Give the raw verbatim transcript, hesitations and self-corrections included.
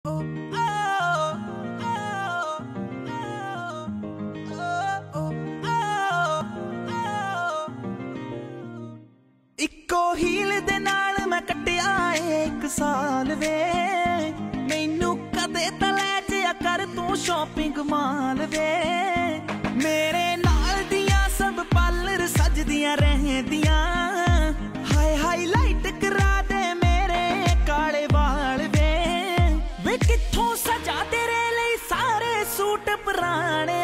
इक्को हील दे नाल मैं कट्टिया एक साल वे मैनू कदे तले जिया कर तू शॉपिंग माल वे मेरे नाल दियां सब पार्लर सजदियां रहंदियां हाय हाईलाइट करा दे मेरे काले वाल वे वे कित्थों सजा तेरे लिए सारे सूट पुराने